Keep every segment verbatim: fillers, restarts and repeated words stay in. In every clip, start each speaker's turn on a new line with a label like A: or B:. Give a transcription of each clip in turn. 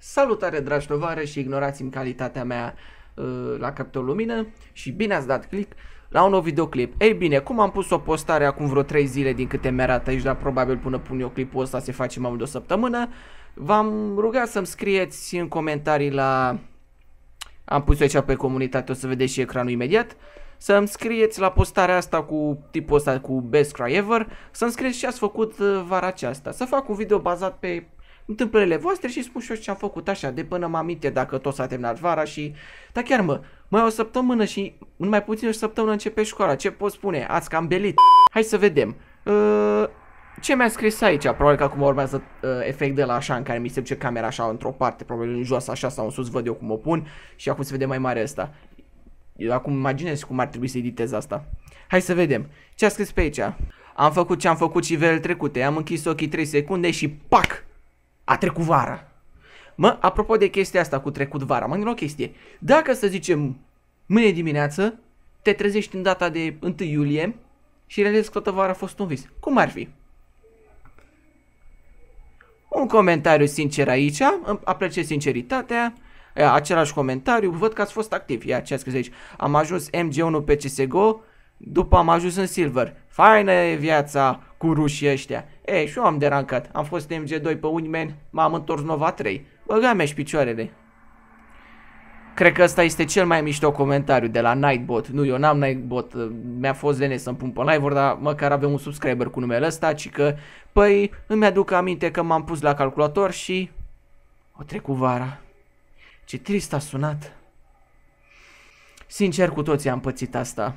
A: Salutare, dragi tovarăși, și ignorați-mi calitatea mea uh, la capitolul lumină și bine ați dat click la un nou videoclip. Ei bine, cum am pus o postare acum vreo trei zile din câte mi-arată aici, dar probabil până pun eu clipul ăsta se face mai mult de o săptămână, v-am rugat să-mi scrieți în comentarii la... Am pus aici pe comunitate, o să vedeți și ecranul imediat. Să-mi scrieți la postarea asta cu tipul ăsta cu Best Cry Ever, să-mi scrieți ce ați făcut uh, vara aceasta. Să fac un video bazat pe întâmplările voastre și spun și eu ce am făcut așa, de până mă aminte dacă tot s-a terminat vara și... Dar chiar mă, mai o săptămână și în mai puțin o săptămână începe școala, ce pot spune? Ați cam belit. Hai să vedem. Uh, ce mi-a scris aici? Probabil că acum urmează uh, efect de la așa în care mi se duce camera așa într-o parte, probabil în jos așa sau în sus, văd eu cum o pun și acum se vede mai mare asta. Eu acum imaginez cum ar trebui să editez asta. Hai să vedem. Ce a scris pe aici? Am făcut ce am făcut și verele trecute, am închis ochii trei secunde și pac! A trecut vara. Mă, apropo de chestia asta cu trecut vara, mă gândesc o chestie. Dacă să zicem mâine dimineață te trezești în data de întâi iulie și realizezi că toată vara a fost un vis, cum ar fi? Un comentariu sincer aici, apreciez sinceritatea. Același comentariu, văd că ați fost activ. Ia ce a scris aici. Am ajuns M G unu pe C S G O, după am ajuns în Silver. Faină e viața cu rușii ăștia. Ei, și eu am derancat. Am fost M G doi pe Wingman, m-am întors Nova trei. Băga mea și picioarele. Cred că ăsta este cel mai mișto comentariu de la Nightbot. Nu, eu n-am Nightbot, mi-a fost lene să-mi pun pe live-uri, dar măcar avem un subscriber cu numele ăsta, ci că, păi, îmi aduc aminte că m-am pus la calculator și... o trecut vara. Ce trist a sunat. Sincer, cu toții am pățit asta.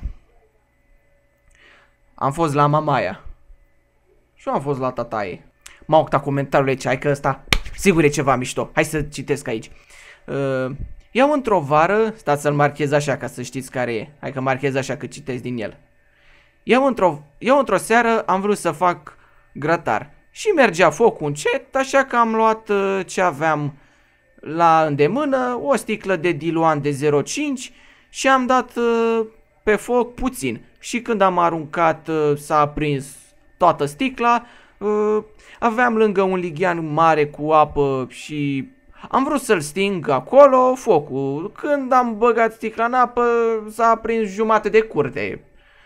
A: Am fost la mamaia. Și eu am fost la tataie. M-a octat comentariul aici, hai că ăsta sigur e ceva mișto. Hai să citesc aici. Uh, iau într-o vară, stați să-l marchez așa ca să știți care e. Hai că marchez așa că citesc din el. Iau într-o iau într-o seară am vrut să fac grătar. Și mergea focul încet, așa că am luat uh, ce aveam la îndemână, o sticlă de diluant de zero virgulă cinci și am dat uh, pe foc puțin. Și când am aruncat uh, s-a aprins toată sticla, uh, aveam lângă un lighean mare cu apă și am vrut să-l sting acolo focul. Când am băgat sticla în apă s-a aprins jumătate de curte.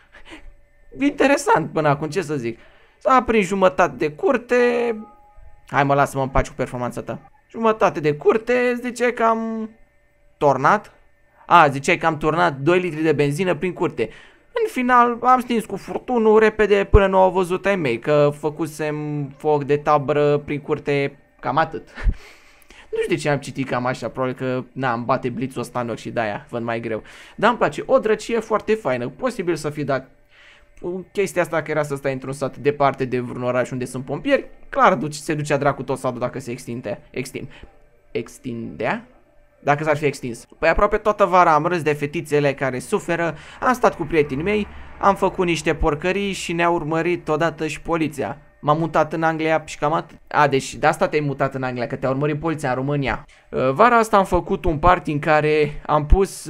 A: Interesant până acum, ce să zic. S-a aprins jumătate de curte. Hai mă, lasă-mă în pace cu performanța ta. Jumătate de curte, ziceai că am tornat. A, ziceai că am turnat doi litri de benzină prin curte. În final am stins cu furtunul repede până nu au văzut ai mei că făcusem foc de tabără prin curte, cam atât. Nu știu de ce am citit cam așa, probabil că na, îmi bate blițul ăsta în ochi și de-aia văd mai greu. Dar îmi place, o drăcie foarte faină, posibil să fi dat chestia asta că era să stai într-un sat departe de vreun oraș unde sunt pompieri, clar duci, se ducea dracu tot satul dacă se extinde, extind, extindea? Dacă s-ar fi extins. Păi aproape toată vara am râs de fetițele care suferă, am stat cu prietenii mei, am făcut niște porcării și ne-a urmărit odată și poliția. M-am mutat în Anglia și cam atât. A, deci de asta te-ai mutat în Anglia, că te-a urmărit poliția în România. Vara asta am făcut un party în care am pus...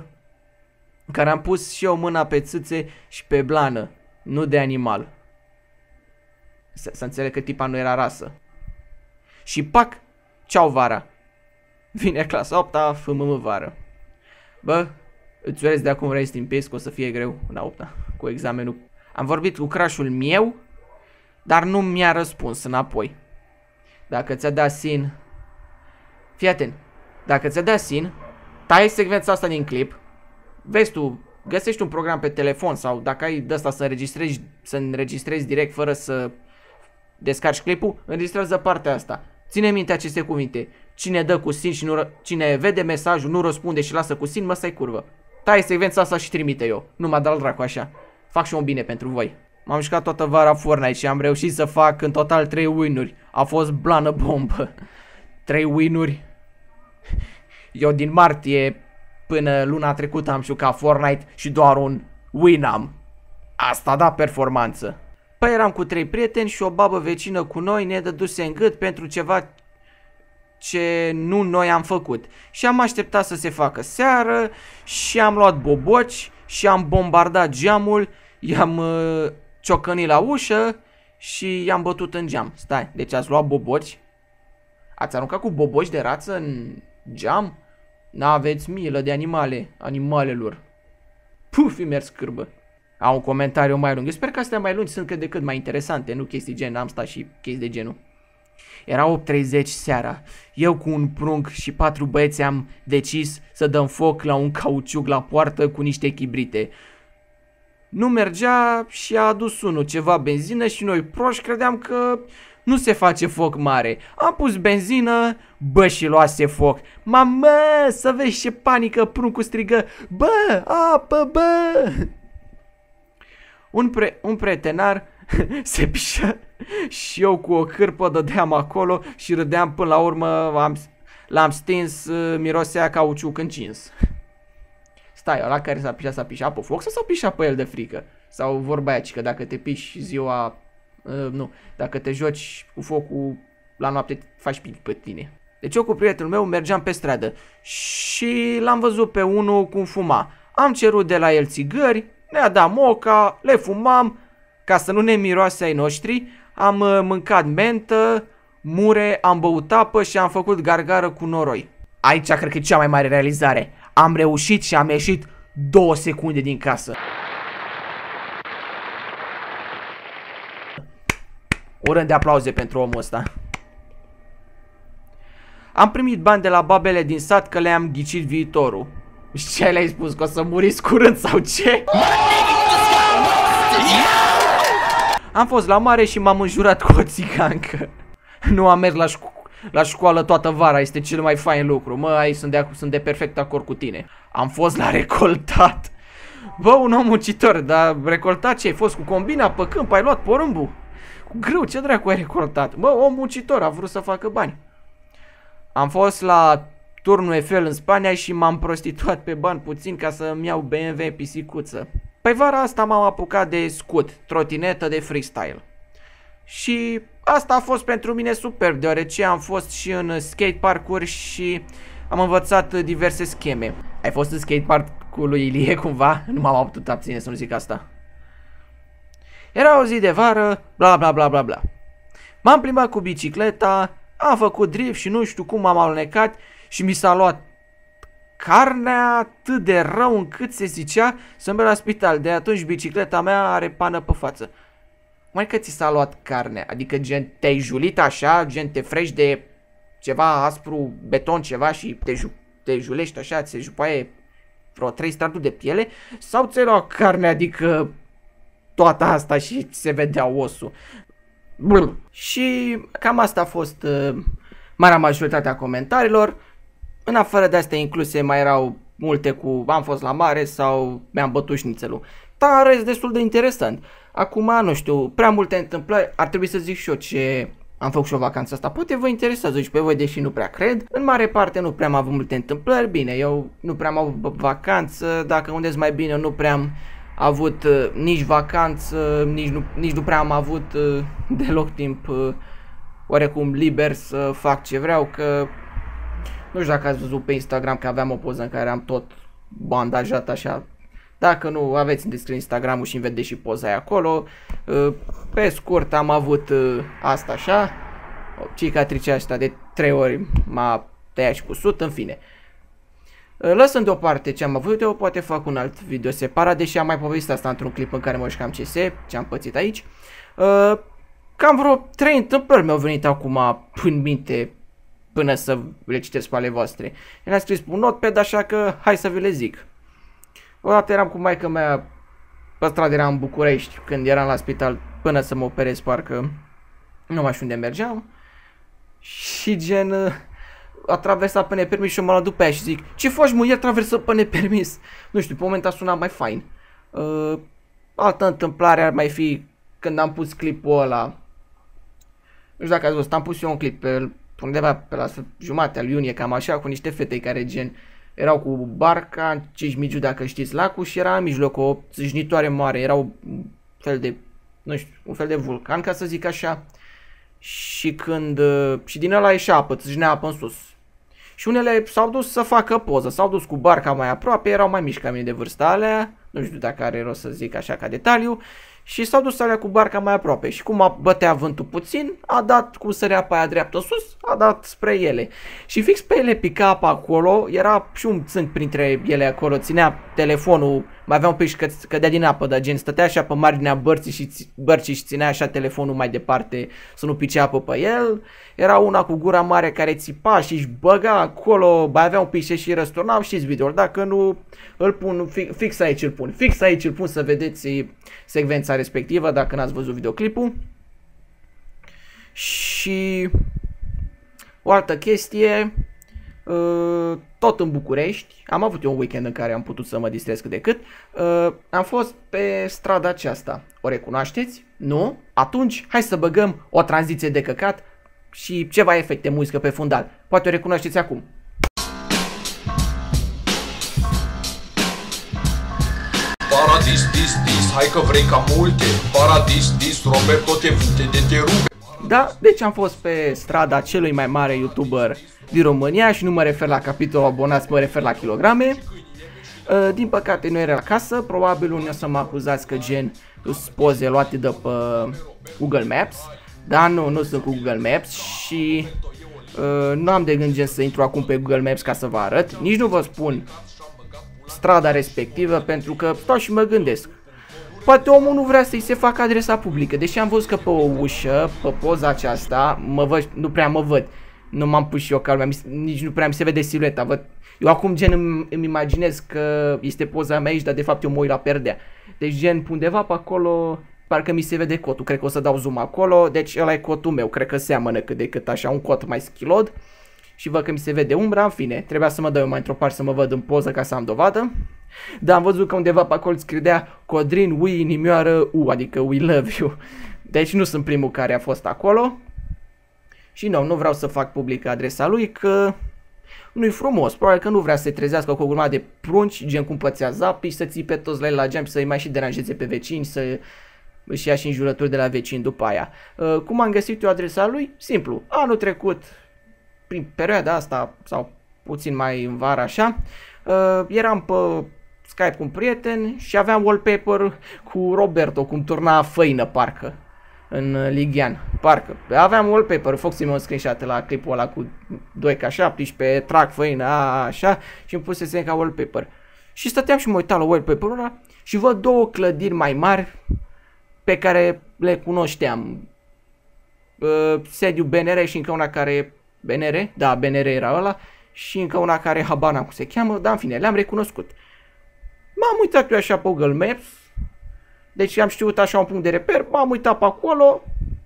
A: în care am pus și eu mâna pe țâțe și pe blană, nu de animal. Să, să înțeleg că tipa nu era rasă. Și pac, ceau vara. Vine clasa opta, F M M vară. Bă, îți urez de acum rest in peace, că o să fie greu în a opta cu examenul. Am vorbit cu crush-ul meu, dar nu mi-a răspuns înapoi. Dacă ți-a dat sin... Fii atent. Dacă ți-a dat sin, tai secvența asta din clip. Vezi tu, găsești un program pe telefon sau dacă ai de asta să înregistrezi, să înregistrezi direct fără să descarci clipul, înregistrează partea asta. Ține minte aceste cuvinte. Cine dă cu sin și nu cine vede mesajul, nu răspunde și lasă cu sin, mă stai curvă. Tai secvența asta și trimite eu. Nu mă dă dracu așa. Fac și un bine pentru voi. M-am jucat toată vara Fortnite și am reușit să fac în total trei win-uri. A fost blană bombă. trei win-uri. Eu din martie până luna trecută am jucat Fortnite și doar un win am. Asta da performanță. Păi eram cu trei prieteni și o babă vecină cu noi ne dăduse în gât pentru ceva ce nu noi am făcut. Și am așteptat să se facă seară și am luat boboci și am bombardat geamul, i-am uh, ciocănit la ușă și i-am bătut în geam. Stai, deci ați luat boboci, Ați aruncat cu boboși de rață în geam? N-aveți milă de animale, animalelor. Puf, mi-ar scârbă. Au un comentariu mai lung. Eu sper că astea mai lungi sunt cât de cât mai interesante, nu chestii gen, am stat și chestii de genul. Era opt treizeci seara. Eu cu un prunc și patru băieți am decis să dăm foc la un cauciuc la poartă cu niște chibrite. Nu mergea și a adus unul ceva benzină și noi proști credeam că nu se face foc mare. Am pus benzină, bă, și luase foc. Mamă, să vezi ce panică, pruncul strigă, bă, apă, bă! Un, pre un pretenar se pișă și eu cu o cârpă dădeam acolo și râdeam până la urmă l-am stins, mirosea cauciuc încins. Stai, ăla care s-a pișat, s-a pișat pe foc sau s-a pișat pe el de frică? Sau vorba aia, că dacă te piși ziua, uh, nu, dacă te joci cu focul la noapte faci pic pe tine. Deci eu cu prietenul meu mergeam pe stradă și l-am văzut pe unul cum fuma. Am cerut de la el țigări, ne-a dat moca, le fumam, ca să nu ne miroase ai noștri, am uh, mâncat mentă, mure, am băut apă și am făcut gargară cu noroi. Aici cred că e cea mai mare realizare. Am reușit și am ieșit două secunde din casă. O rând de aplauze pentru omul ăsta. Am primit bani de la babele din sat că le-am ghicit viitorul. Și ce le-ai spus? Că o să muriți curând sau ce? Am fost la mare și m-am înjurat cu o țigancă. Nu am mers la, șco la școală toată vara, este cel mai fain lucru. Mă, aici sunt de, sunt de perfect acord cu tine. Am fost la recoltat. Bă, un om muncitor, dar recoltat ce? Ai fost cu combina pe câmp, ai luat porumbul? Cu grâu, ce dracu ai recoltat? Bă, om muncitor, a vrut să facă bani. Am fost la turnul Eiffel în Spania și m-am prostituat pe bani puțin ca să-mi iau B M W pisicuță. Păi vara asta m-am apucat de scut, trotinetă de freestyle. Și asta a fost pentru mine superb, deoarece am fost și în skatepark-uri și am învățat diverse scheme. Ai fost în skatepark-ul lui Ilie cumva? Nu m-am putut abține să nu zic asta. Era o zi de vară, bla bla bla bla bla. M-am plimbat cu bicicleta, am făcut drift și nu știu cum m-am alunecat și mi s-a luat carnea atât de rău încât se zicea să merg la spital. De atunci bicicleta mea are pană pe față. Mai că ți s-a luat carnea, adică gen te-ai julit așa, gen te frești de ceva aspru, beton ceva și te, ju te julești așa, ți se jupaie vreo trei straturi de piele, sau ți-ai luat carnea, adică toată asta și se vedea osul. Brr. Și cam asta a fost uh, marea majoritatea comentariilor. În afară de astea incluse mai erau multe cu am fost la mare sau mi-am bătut șnițelul. Dar rest destul de interesant. Acum, nu știu, prea multe întâmplări, ar trebui să zic și eu ce am făcut și o vacanță asta. Poate vă interesează și pe voi, deși nu prea cred. În mare parte nu prea am avut multe întâmplări. Bine, eu nu prea am avut vacanță, dacă unde mai bine, nu prea am avut uh, nici vacanță, nici nu, nici nu prea am avut uh, deloc timp uh, oarecum liber să fac ce vreau, că nu știu dacă ați văzut pe Instagram că aveam o poză în care am tot bandajat așa. Dacă nu, aveți în descriere Instagram-ul și îmi vedeți și poza aia acolo. Pe scurt am avut asta așa. Cicatricea asta de trei ori m-a tăiat și cu sut, în fine. Lăsând deoparte ce am avut, eu poate fac un alt video separat, deși am mai povestit asta într-un clip în care mă jucam C S, ce am pățit aici. Cam vreo trei întâmplări mi-au venit acum în minte până să le citesc pe ale voastre. Le-am scris pe un notepad, așa că hai să vi le zic. Odată eram cu maica mea pe stradă, eram în București, când eram la spital până să mă operez, parcă nu mai știu unde mergeam. Și gen a traversat pe nepermis și eu m-am luat după aia și zic: ce faci, mă, iar traversă pe nepermis? Nu știu, pe moment a sunat mai fain. uh, Altă întâmplare ar mai fi când am pus clipul ăla. Nu știu dacă ați văzut, am pus eu un clip pe undeva pe la jumătatea lui iunie, cam așa, cu niște fete care gen erau cu barca în Cismigiu, dacă știți lacul, și era în mijloc o țâșnitoare mare, era un fel de, nu știu, un fel de vulcan, ca să zic așa. Și când, și din ăla ieșea apă, țâșnea apă în sus. Și unele s-au dus să facă poză, s-au dus cu barca mai aproape, erau mai mici ca mine de vârsta alea, nu știu dacă are rost să zic așa ca detaliu. și s-au dus alea cu barca mai aproape și cum a bătea vântul puțin, a dat, cum sărea pe aia dreaptă sus, a dat spre ele. Și fix pe ele pica apa acolo, era și un țânc printre ele acolo, ținea telefonul, mai avea un pic și că cădea din apă, dar gen stătea așa pe marginea bărții și, bărții și ținea așa telefonul mai departe să nu pice apă pe el. Era una cu gura mare care țipa și își băga acolo, mai avea un pic și răsturnau, știți videoul, dacă nu îl pun, fix aici îl pun, fix aici îl pun să vedeți secvența respectivă dacă n-ați văzut videoclipul. Și o altă chestie, tot în București, am avut eu un weekend în care am putut să mă distrez cât de cât, am fost pe strada aceasta, o recunoașteți? Nu? Atunci hai să băgăm o tranziție de căcat și ceva efecte muzică pe fundal, poate o recunoașteți acum.
B: Paradis, dis, dis, hai că vrei ca multe. Paradis, dis, Roberto te fute de te rupe.
A: Da, deci am fost pe strada celui mai mare YouTuber din România și nu mă refer la capitolul abonați, mă refer la kilograme. Uh, din păcate nu era acasă, probabil unii o să mă acuzați că gen sunt poze luate de pe Google Maps. Dar nu, nu sunt cu Google Maps și uh, nu am de gând gen să intru acum pe Google Maps ca să vă arăt. Nici nu vă spun strada respectivă pentru că stau și mă gândesc. Poate omul nu vrea să-i se facă adresa publică, deși am văzut că pe o ușă, pe poza aceasta, mă văd, nu prea mă văd. Nu m-am pus și eu calmea, nici nu prea mi se vede silueta. Văd. Eu acum gen îmi, îmi imaginez că este poza mea aici, dar de fapt eu mă uit la perdea. Deci gen undeva pe acolo, parcă mi se vede cotul, cred că o să dau zoom acolo, deci ăla e cotul meu, cred că seamănă cât de cât așa, un cot mai schilod. Și văd că mi se vede umbra, în fine, trebuia să mă dau eu mai într-o parte să mă văd în poză ca să am dovadă. Dar am văzut că undeva pe acolo scria Codrin, we, inimioară, u, adică we love you. Deci nu sunt primul care a fost acolo. Și nu, nu vreau să fac publică adresa lui, că nu-i frumos. Probabil că nu vrea să se trezească cu o grămadă de prunci, gen cum pățea Zapi, și să țipe toți la el la geam și să-i mai și deranjeze pe vecini, să își ia și înjurături de la vecini după aia. Uh, cum am găsit eu adresa lui? Simplu, anul trecut, prin perioada asta, sau puțin mai în vară așa, uh, eram pe Skype cu un prieten și aveam wallpaper cu Roberto, cum turna făină parcă în Ligian, parcă. Aveam wallpaper, Foxy mi-a screenshot la clipul ăla cu doi K șaptesprezece, trag făină, a, așa, și îmi pusese ca wallpaper. Și stăteam și mă uitam la wallpaper-ul ăla și văd două clădiri mai mari pe care le cunoșteam. Uh, sediu B N R și încă una care... B N R? Da, B N R era ăla. Și încă una care Habana cum se cheamă, dar în fine, le-am recunoscut. M-am uitat eu așa pe Google Maps. Deci am știut așa un punct de reper, m-am uitat pe acolo.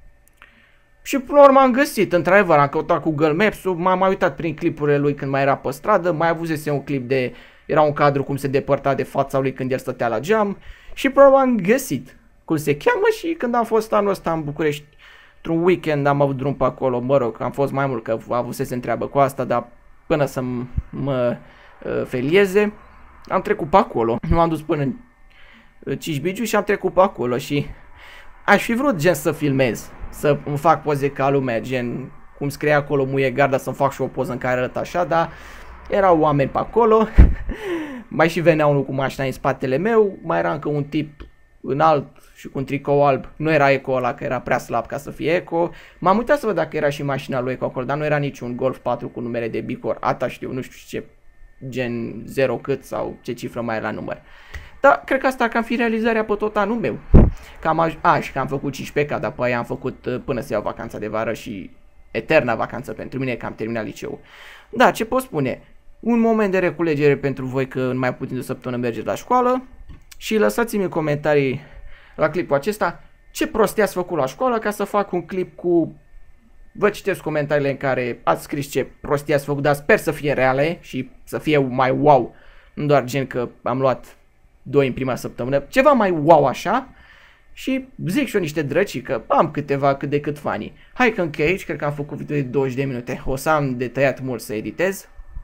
A: Și până la urmă am găsit, într-adevăr, am căutat cu Google Maps-ul, m-am mai uitat prin clipurile lui când mai era pe stradă, mai avusese un clip de... Era un cadru cum se depărta de fața lui când el stătea la geam. Și probabil am găsit cum se cheamă și când am fost anul ăsta în București, într-un weekend am avut drum pe acolo, mă rog, am fost mai mult că avusese treabă cu asta, dar până să mă uh, felieze, am trecut pe acolo. Nu am dus până în uh, Cisbigiu și am trecut pe acolo și aș fi vrut gen să filmez, să îmi fac poze ca lumea, gen cum scrie acolo muie garda, să-mi fac și o poză în care arăt așa, dar erau oameni pe acolo, mai și venea unul cu mașina în spatele meu, mai era încă un tip înalt și cu un tricou alb, nu era Eco ăla, că era prea slab ca să fie Eco. M-am uitat să văd dacă era și mașina lui Eco acolo, dar nu era niciun Golf patru cu numere de Bicor, ata știu, nu știu ce gen zero cât sau ce cifră mai e la număr. Dar cred că asta cam fi realizarea pe tot anul meu. Cam a, a și că am făcut cincisprezece K, dar pe aia am făcut până să iau vacanța de vară și eterna vacanță pentru mine, că am terminat liceul. Da, ce pot spune? Un moment de reculegere pentru voi că în mai puțin de o săptămână mergeți la școală. Și lăsați-mi în comentarii la clipul acesta ce prostie ați făcut la școală ca să fac un clip cu... Vă citesc comentariile în care ați scris ce prostie ați făcut, dar sper să fie reale și să fie mai wow. Nu doar gen că am luat doi în prima săptămână, ceva mai wow așa. Și zic și eu niște drăcii că am câteva cât de cât funny. Hai că închei aici, cred că am făcut video de douăzeci de minute, o să am de tăiat mult să editez.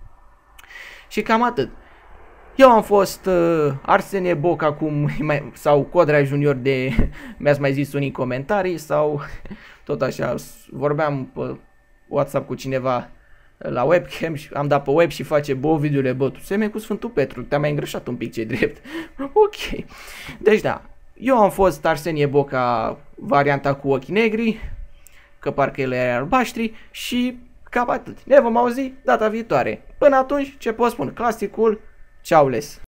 A: Și cam atât. Eu am fost uh, Arsenie Boca cum, sau Codrea Junior de mi-ați mai zis unii în comentarii sau tot așa, vorbeam pe WhatsApp cu cineva la webcam și am dat pe web și face bă, videole, bă, tu semeni cu Sfântul Petru, te-am mai îngrășat un pic, ce drept. Ok. Deci da, Eu am fost Arsenie Boca, varianta cu ochii negri, că parcă el era albaștri și cam atât. Ne vom auzi data viitoare. Până atunci, ce pot spun? Clasicul, ceau les!